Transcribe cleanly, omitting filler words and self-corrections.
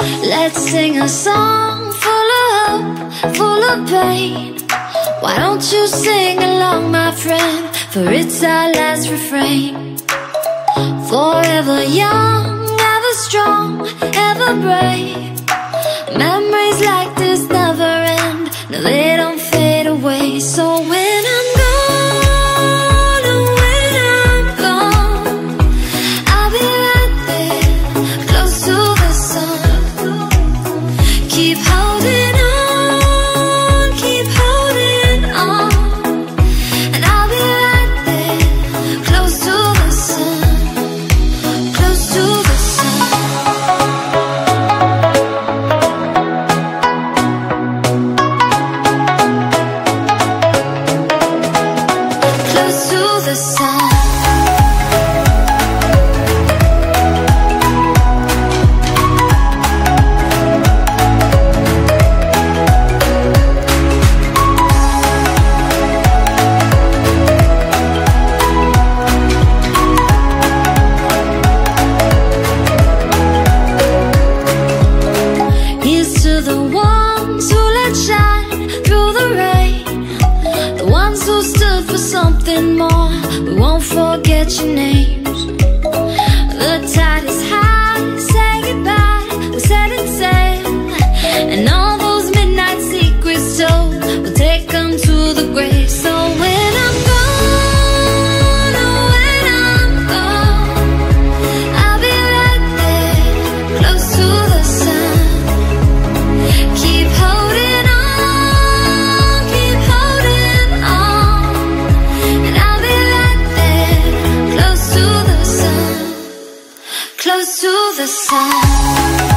Let's sing a song full of hope, full of pain. Why don't you sing along, my friend? For it's our last refrain. Forever young, ever strong, ever brave. Memories like this never end. No, they don't fade away. So when I'm gone, oh, when I'm gone, I'll be right there, close to the sun. Keep holding on, keep holding on, and I'll be right there, close to the sun, close to the sun. Close to the sun. Here's to the ones who let shine through the rain, the ones who stood for something more. We won't forget your names. The tide is high, say goodbye, we're setting sail, and all those midnight secrets told, we'll take them to the grave. So when I'm gone, oh, when I'm gone, I'll be right there, close to the sun. Keep holding on, keep holding on, and I'll be right there, close to the sun, close to the sun.